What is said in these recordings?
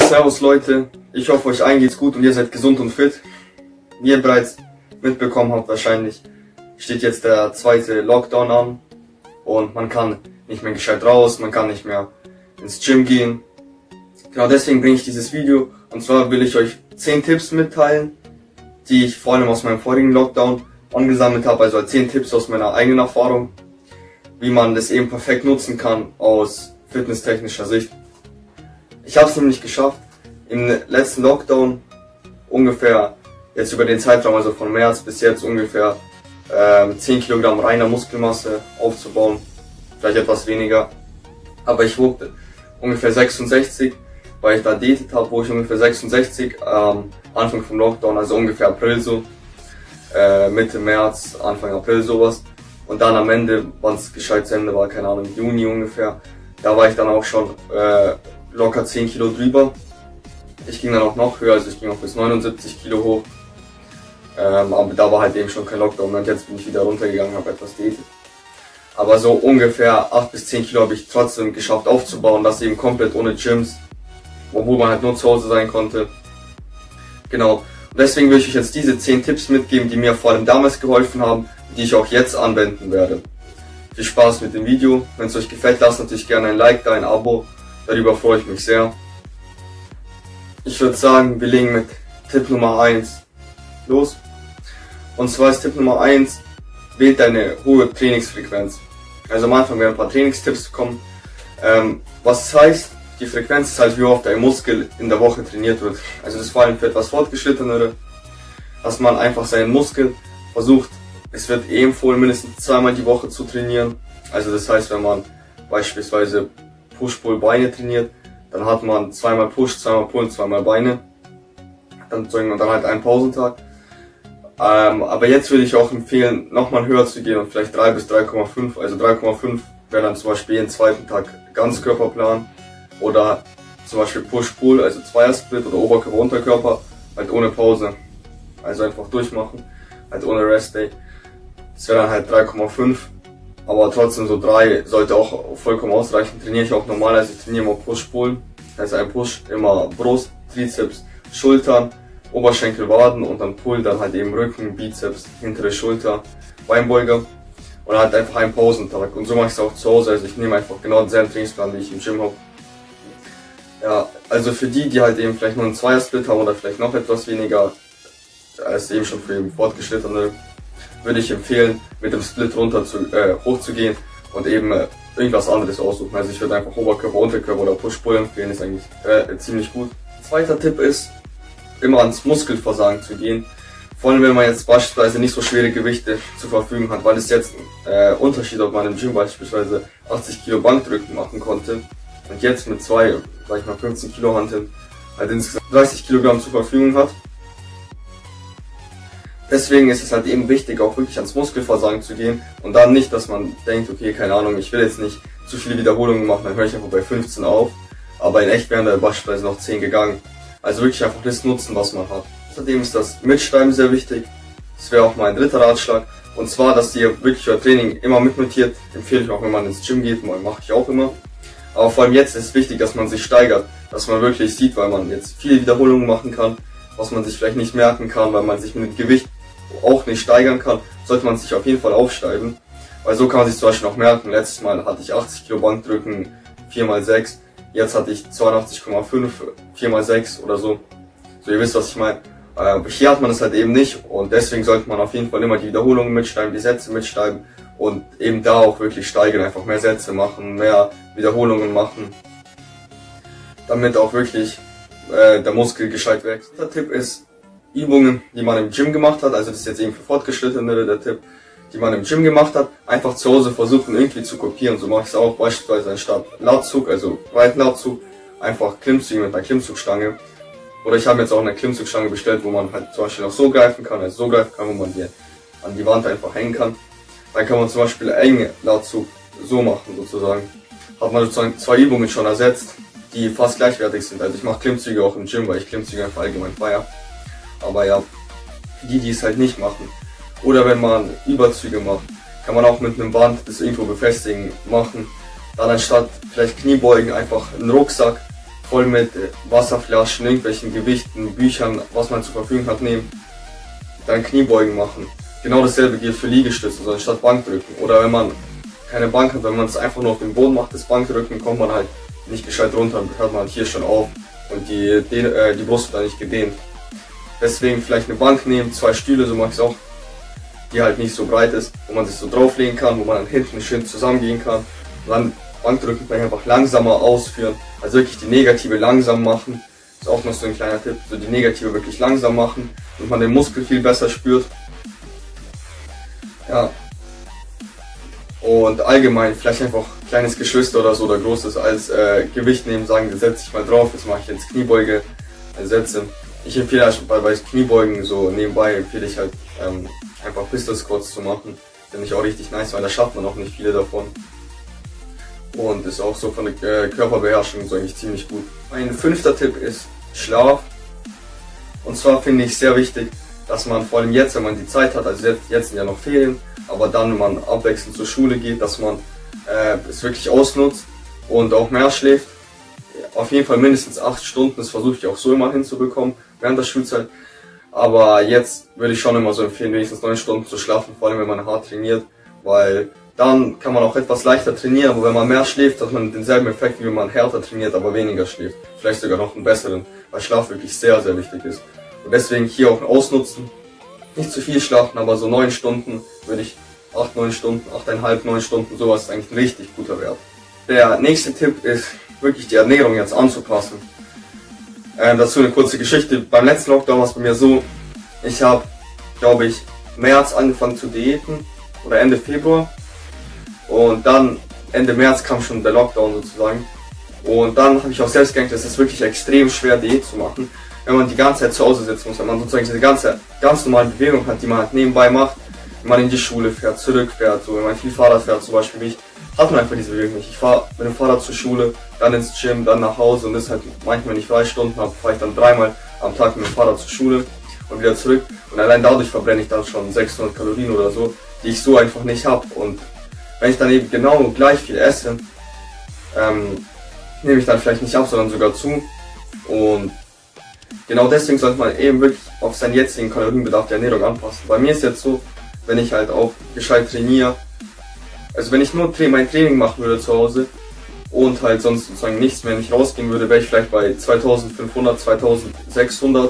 Servus Leute, ich hoffe euch allen geht's gut und ihr seid gesund und fit. Wie ihr bereits mitbekommen habt wahrscheinlich, steht jetzt der zweite Lockdown an und man kann nicht mehr gescheit raus, man kann nicht mehr ins Gym gehen. Genau deswegen bringe ich dieses Video, und zwar will ich euch 10 Tipps mitteilen, die ich vor allem aus meinem vorigen Lockdown angesammelt habe, also 10 Tipps aus meiner eigenen Erfahrung, wie man das eben perfekt nutzen kann aus fitnesstechnischer Sicht. Ich habe es nämlich geschafft, im letzten Lockdown ungefähr, jetzt über den Zeitraum, also von März bis jetzt ungefähr 10 Kilogramm reiner Muskelmasse aufzubauen, vielleicht etwas weniger, aber ich wog ungefähr 66, weil ich da diätet habe, wo ich ungefähr 66 Anfang vom Lockdown, also ungefähr April so, Mitte März, Anfang April sowas, und dann am Ende, wann es gescheit zu Ende war, keine Ahnung, Juni ungefähr, da war ich dann auch schon locker 10 Kilo drüber. Ich ging dann auch noch höher, also ich ging auch bis 79 Kilo hoch, aber da war halt eben schon kein Lockdown und jetzt bin ich wieder runtergegangen, habe etwas diätet. Aber so ungefähr 8 bis 10 Kilo habe ich trotzdem geschafft aufzubauen, das eben komplett ohne Gyms, obwohl man halt nur zu Hause sein konnte. Genau, und deswegen will ich euch jetzt diese 10 Tipps mitgeben, die mir vor allem damals geholfen haben, die ich auch jetzt anwenden werde. Viel Spaß mit dem Video, wenn es euch gefällt, lasst natürlich gerne ein Like da, ein Abo, darüber freue ich mich sehr. Ich würde sagen, wir legen mit Tipp Nummer 1 los. Und zwar ist Tipp Nummer 1, wählt eine hohe Trainingsfrequenz. Also am Anfang werden ein paar Trainingstipps kommen. Was das heißt, die Frequenz ist halt, wie oft ein Muskel in der Woche trainiert wird. Also das ist vor allem für etwas Fortgeschrittenere, dass man einfach seinen Muskel versucht, es wird empfohlen, mindestens zweimal die Woche zu trainieren. Also das heißt, wenn man beispielsweise Push-Pull-Beine trainiert, dann hat man zweimal Push, zweimal Pull, zweimal Beine. Dann halt einen Pausentag. Aber jetzt würde ich auch empfehlen, nochmal höher zu gehen und vielleicht 3 bis 3,5. Also 3,5 wäre dann zum Beispiel jeden zweiten Tag Ganzkörperplan. Oder zum Beispiel Push-Pull, also Zweier-Split oder Oberkörper, Unterkörper, halt ohne Pause. Also einfach durchmachen, halt ohne Rest-Day. Das wäre dann halt 3,5. Aber trotzdem so 3 sollte auch vollkommen ausreichen. Trainiere ich auch normal, also ich trainiere immer Push-Pull. Das heißt ein Push immer Brust, Trizeps, Schultern, Oberschenkel, Waden und dann Pull, dann halt eben Rücken, Bizeps, hintere Schulter, Beinbeuger. Und halt einfach einen Pausentag. Und so mache ich es auch zu Hause, also ich nehme einfach genau denselben Trainingsplan, wie ich im Gym habe. Ja, also für die, die halt eben vielleicht nur einen Zweier-Split haben oder vielleicht noch etwas weniger, als eben schon für eben Fortgeschrittene, würde ich empfehlen, mit dem Split hochzugehen und eben irgendwas anderes aussuchen. Also ich würde einfach Oberkörper, Unterkörper oder Push-Pull empfehlen, ist eigentlich ziemlich gut. Zweiter Tipp ist, immer ans Muskelversagen zu gehen. Vor allem wenn man jetzt beispielsweise nicht so schwere Gewichte zur Verfügung hat, weil es jetzt Unterschied, ob man im Gym beispielsweise 80 Kilo Bankdrücken machen konnte und jetzt mit 15 Kilo Hanteln halt insgesamt 30 Kilogramm zur Verfügung hat. Deswegen ist es halt eben wichtig, auch wirklich ans Muskelversagen zu gehen und dann nicht, dass man denkt, okay, keine Ahnung, ich will jetzt nicht zu viele Wiederholungen machen, dann höre ich einfach bei 15 auf, aber in echt wären da beispielsweise noch 10 gegangen. Also wirklich einfach das nutzen, was man hat. Außerdem ist das Mitschreiben sehr wichtig, das wäre auch mein dritter Ratschlag, und zwar, dass ihr wirklich euer Training immer mitnotiert, empfehle ich auch, wenn man ins Gym geht, mache ich auch immer. Aber vor allem jetzt ist es wichtig, dass man sich steigert, dass man wirklich sieht, weil man jetzt viele Wiederholungen machen kann, was man sich vielleicht nicht merken kann, weil man sich mit dem Gewicht auch nicht steigern kann, sollte man sich auf jeden Fall aufschreiben, weil so kann man sich zum Beispiel noch merken, letztes Mal hatte ich 80 Kilo Bankdrücken 4x6, jetzt hatte ich 82,5 4x6 oder so, so ihr wisst, was ich meine. Hier hat man das halt eben nicht und deswegen sollte man auf jeden Fall immer die Wiederholungen mitschreiben, die Sätze mitschreiben und eben da auch wirklich steigern, einfach mehr Sätze machen, mehr Wiederholungen machen, damit auch wirklich der Muskel gescheit wächst. Der Tipp ist, Übungen, die man im Gym gemacht hat, also das ist jetzt eben für Fortgeschrittene der Tipp, die man im Gym gemacht hat, einfach zu Hause versuchen irgendwie zu kopieren. So mache ich es auch beispielsweise anstatt Latzug, also breiten Latzug, einfach Klimmzüge mit einer Klimmzugstange. Oder ich habe jetzt auch eine Klimmzugstange bestellt, wo man halt zum Beispiel auch so greifen kann, also so greifen kann, wo man die an die Wand einfach hängen kann. Dann kann man zum Beispiel enge Latzug so machen sozusagen. Hat man sozusagen 2 Übungen schon ersetzt, die fast gleichwertig sind. Also ich mache Klimmzüge auch im Gym, weil ich Klimmzüge einfach allgemein feiere. Aber ja, die es halt nicht machen. Oder wenn man Überzüge macht, kann man auch mit einem Band das irgendwo befestigen machen. Dann anstatt vielleicht Kniebeugen einfach einen Rucksack voll mit Wasserflaschen, irgendwelchen Gewichten, Büchern, was man zur Verfügung hat, nehmen, dann Kniebeugen machen. Genau dasselbe gilt für Liegestütze, so anstatt Bankdrücken. Oder wenn man keine Bank hat, wenn man es einfach nur auf den Boden macht, das Bankdrücken, kommt man halt nicht gescheit runter, hört man halt hier schon auf und die Brust wird dann nicht gedehnt. Deswegen vielleicht eine Bank nehmen, 2 Stühle, so mache ich es auch, die halt nicht so breit ist, wo man sich so drauflegen kann, wo man dann hinten schön zusammengehen kann. Und dann Bankdrücken vielleicht einfach langsamer ausführen, also wirklich die Negative langsam machen. Das ist auch noch so ein kleiner Tipp, so die Negative wirklich langsam machen und man den Muskel viel besser spürt. Ja. Und allgemein vielleicht einfach kleines Geschwister oder so oder großes als Gewicht nehmen, sagen, das setze ich mal drauf, jetzt mache ich jetzt Kniebeuge, Sätze. Ich empfehle also bei Kniebeugen so nebenbei empfehle ich halt einfach Pistol Squats zu machen. Finde ich auch richtig nice, weil da schafft man auch nicht viele davon. Und ist auch so von der Körperbeherrschung so eigentlich ziemlich gut. Mein 5. Tipp ist Schlaf. Und zwar finde ich sehr wichtig, dass man vor allem jetzt, wenn man die Zeit hat, also jetzt sind ja noch Ferien, aber dann, wenn man abwechselnd zur Schule geht, dass man es wirklich ausnutzt und auch mehr schläft. Auf jeden Fall mindestens 8 Stunden, das versuche ich auch so immer hinzubekommen während der Schulzeit. Aber jetzt würde ich schon immer so empfehlen, wenigstens 9 Stunden zu schlafen, vor allem wenn man hart trainiert, weil dann kann man auch etwas leichter trainieren, aber wenn man mehr schläft, hat man denselben Effekt, wie wenn man härter trainiert, aber weniger schläft. Vielleicht sogar noch einen besseren, weil Schlaf wirklich sehr, sehr wichtig ist. Und deswegen hier auch ausnutzen. Nicht zu viel schlafen, aber so 9 Stunden würde ich, 8, 9 Stunden, 8,5, 9 Stunden, sowas ist eigentlich ein richtig guter Wert. Der nächste Tipp ist, wirklich die Ernährung jetzt anzupassen. Dazu eine kurze Geschichte. Beim letzten Lockdown war es bei mir so, ich habe, glaube ich, März angefangen zu diäten, oder Ende Februar. Und dann Ende März kam schon der Lockdown sozusagen. Und dann habe ich auch selbst gemerkt, es ist wirklich extrem schwer, Diät zu machen, wenn man die ganze Zeit zu Hause sitzen muss, wenn man sozusagen diese ganz normale Bewegung hat, die man halt nebenbei macht, wenn man in die Schule fährt, zurückfährt, so wenn man viel Fahrrad fährt, zum Beispiel wie ich, hat man einfach diese Bewegung nicht. Ich fahre mit dem Fahrrad zur Schule, dann ins Gym, dann nach Hause und das halt manchmal, wenn ich 3 Stunden habe, fahre ich dann 3-mal am Tag mit dem Fahrrad zur Schule und wieder zurück und allein dadurch verbrenne ich dann schon 600 Kalorien oder so, die ich so einfach nicht habe. Und wenn ich dann eben genau gleich viel esse, nehme ich dann vielleicht nicht ab, sondern sogar zu. Und genau deswegen sollte man eben wirklich auf seinen jetzigen Kalorienbedarf der Ernährung anpassen. Bei mir ist jetzt so, wenn ich halt auch gescheit trainiere, also wenn ich nur mein Training machen würde zu Hause und halt sonst sozusagen nichts mehr, nicht rausgehen würde, wäre ich vielleicht bei 2500, 2600,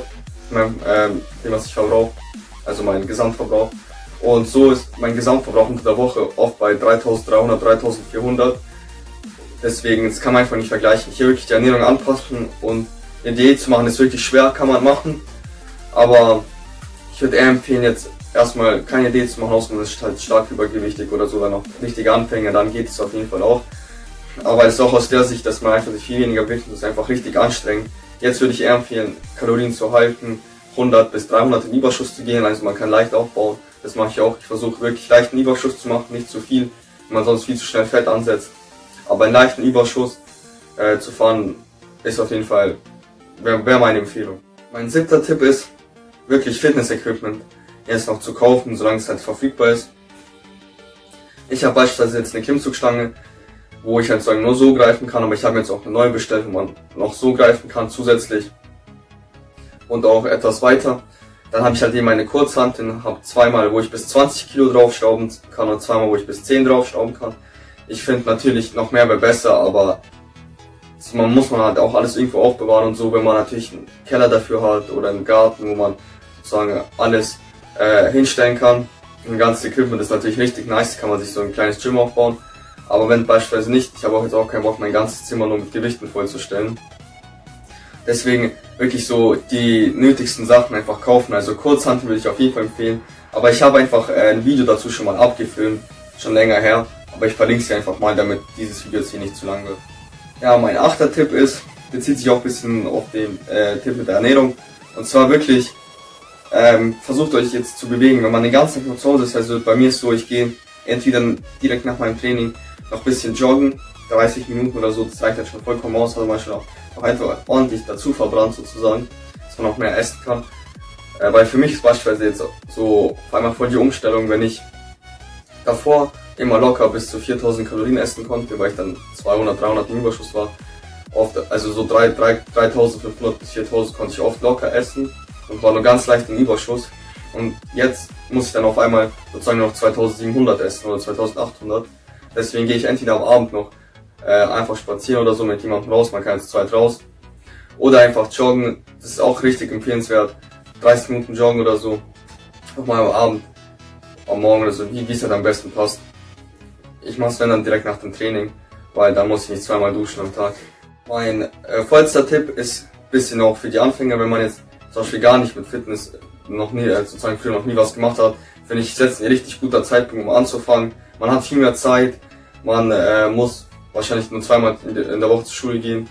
dem was ich verbrauche, also mein Gesamtverbrauch. Und so ist mein Gesamtverbrauch unter der Woche oft bei 3300, 3400. Deswegen, das kann man einfach nicht vergleichen. Hier wirklich die Ernährung anpassen und eine Diät zu machen ist wirklich schwer, kann man machen. Aber ich würde eher empfehlen, jetzt erstmal keine Diät zu machen, außer man ist halt stark übergewichtig oder so, dann noch richtige Anfänger, dann geht es auf jeden Fall auch. Aber es ist auch aus der Sicht, dass man einfach sich viel weniger bewegt und das ist einfach richtig anstrengend. Jetzt würde ich eher empfehlen, Kalorien zu halten, 100 bis 300 in Überschuss zu gehen, also man kann leicht aufbauen. Das mache ich auch. Ich versuche wirklich leichten Überschuss zu machen, nicht zu viel, wenn man sonst viel zu schnell Fett ansetzt. Aber einen leichten Überschuss zu fahren, ist auf jeden Fall, wäre meine Empfehlung. Mein 7. Tipp ist, wirklich Fitness-Equipment jetzt noch zu kaufen, solange es halt verfügbar ist. Ich habe beispielsweise jetzt eine Klimmzugstange, wo ich halt sozusagen nur so greifen kann, aber ich habe jetzt auch eine neue bestellt, wo man noch so greifen kann zusätzlich und auch etwas weiter. Dann habe ich halt eben meine Kurzhanteln, habe 2-mal, wo ich bis 20 Kilo draufschrauben kann und 2-mal, wo ich bis 10 draufschrauben kann. Ich finde natürlich noch mehr wäre besser, aber man muss halt auch alles irgendwo aufbewahren und so, wenn man natürlich einen Keller dafür hat oder einen Garten, wo man sozusagen alles hinstellen kann. Ein ganzes Equipment ist natürlich richtig nice, kann man sich so ein kleines Gym aufbauen. Aber wenn beispielsweise nicht, ich habe auch jetzt auch keinen Bock, mein ganzes Zimmer nur mit Gewichten vollzustellen. Deswegen wirklich so die nötigsten Sachen einfach kaufen. Also Kurzhanteln würde ich auf jeden Fall empfehlen. Aber ich habe einfach ein Video dazu schon mal abgefilmt, schon länger her. Aber ich verlinke es hier einfach mal, damit dieses Video jetzt hier nicht zu lang wird. Ja, mein 8. Tipp bezieht sich auch ein bisschen auf den Tipp mit der Ernährung. Und zwar wirklich, versucht euch jetzt zu bewegen. Wenn man den ganzen Tag noch zu Hause ist, also bei mir ist so, ich gehe entweder direkt nach meinem Training noch ein bisschen joggen, 30 Minuten oder so, das reicht halt schon vollkommen aus, also man schon auch einfach ordentlich dazu verbrannt sozusagen, dass man auch mehr essen kann. Weil für mich ist beispielsweise jetzt so auf einmal voll die Umstellung, wenn ich davor immer locker bis zu 4000 Kalorien essen konnte, weil ich dann 200, 300 im Überschuss war. oft, also so 3500 bis 4000 konnte ich oft locker essen und war nur ganz leicht im Überschuss. Und jetzt muss ich dann auf einmal sozusagen noch 2700 essen oder 2800. Deswegen gehe ich entweder am Abend noch einfach spazieren oder so mit jemandem raus, man kann jetzt zweit raus. Oder einfach joggen, das ist auch richtig empfehlenswert. 30 Minuten joggen oder so. Nochmal am Abend, am Morgen oder so, wie es halt am besten passt. Ich mache es wenn dann direkt nach dem Training, weil dann muss ich nicht zweimal duschen am Tag. Mein vollster Tipp ist ein bisschen auch für die Anfänger, wenn man jetzt zum Beispiel gar nicht mit Fitness noch nie, sozusagen früher noch nie was gemacht hat, finde ich jetzt ein richtig guter Zeitpunkt, um anzufangen. Man hat viel mehr Zeit, man muss wahrscheinlich nur zweimal in der Woche zur Schule gehen.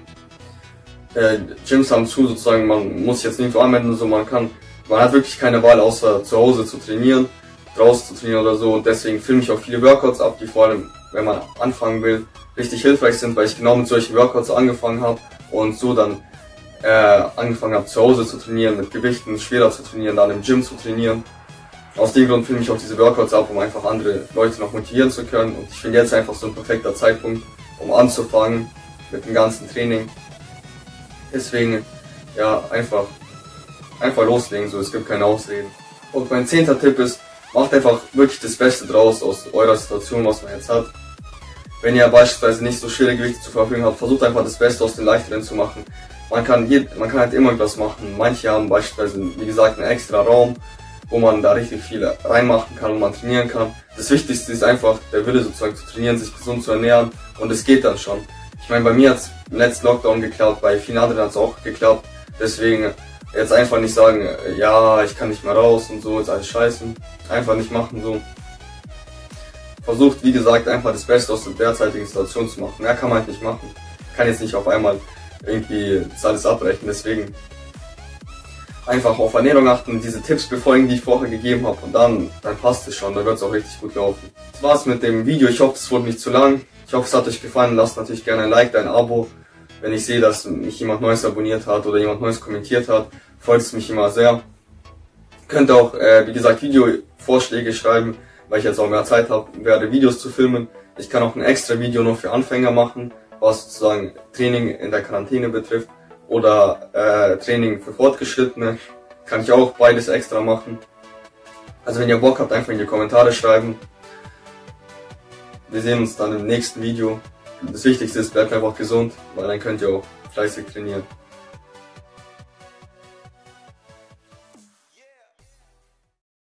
Gyms haben zu, sozusagen, man muss sich jetzt nirgendwo anmelden und so, man hat wirklich keine Wahl, außer zu Hause zu trainieren, draußen zu trainieren oder so, und deswegen filme ich auch viele Workouts ab, die vor allem, wenn man anfangen will, richtig hilfreich sind, weil ich genau mit solchen Workouts angefangen habe und so dann angefangen habe zu Hause zu trainieren, mit Gewichten schwerer zu trainieren, dann im Gym zu trainieren. Aus dem Grund filme ich auch diese Workouts ab, um einfach andere Leute noch motivieren zu können, und ich finde jetzt einfach so ein perfekter Zeitpunkt, um anzufangen mit dem ganzen Training. Deswegen, ja, einfach loslegen, so, es gibt keine Ausreden. Und mein 10. Tipp ist, macht einfach wirklich das Beste draus aus eurer Situation, was man jetzt hat. Wenn ihr beispielsweise nicht so schwere Gewichte zur Verfügung habt, versucht einfach das Beste aus den leichteren zu machen. Man kann halt immer etwas machen. Manche haben beispielsweise, wie gesagt, einen extra Raum, wo man da richtig viel reinmachen kann und man trainieren kann. Das Wichtigste ist einfach der Wille sozusagen zu trainieren, sich gesund zu ernähren, und es geht dann schon. Ich meine, bei mir hat es im letzten Lockdown geklappt, bei vielen anderen hat es auch geklappt. Deswegen jetzt einfach nicht sagen, ja, ich kann nicht mehr raus und so, ist alles scheiße. Einfach nicht machen so. Versucht, wie gesagt, einfach das Beste aus der derzeitigen Situation zu machen. Mehr kann man halt nicht machen. Kann jetzt nicht auf einmal irgendwie das alles abbrechen, deswegen einfach auf Ernährung achten, diese Tipps befolgen, die ich vorher gegeben habe, und dann passt es schon, dann wird es auch richtig gut laufen. Das war's mit dem Video, ich hoffe, es wurde nicht zu lang. Ich hoffe, es hat euch gefallen. Lasst natürlich gerne ein Like, ein Abo, wenn ich sehe, dass mich jemand Neues abonniert hat oder jemand Neues kommentiert hat. Freut es mich immer sehr. Könnt auch, wie gesagt, Videovorschläge schreiben, weil ich jetzt auch mehr Zeit habe, werde Videos zu filmen. Ich kann auch ein extra Video nur für Anfänger machen, was sozusagen Training in der Quarantäne betrifft, oder Training für Fortgeschrittene. Kann ich auch beides extra machen. Also wenn ihr Bock habt, einfach in die Kommentare schreiben. Wir sehen uns dann im nächsten Video. Das Wichtigste ist, bleibt einfach gesund, weil dann könnt ihr auch fleißig trainieren.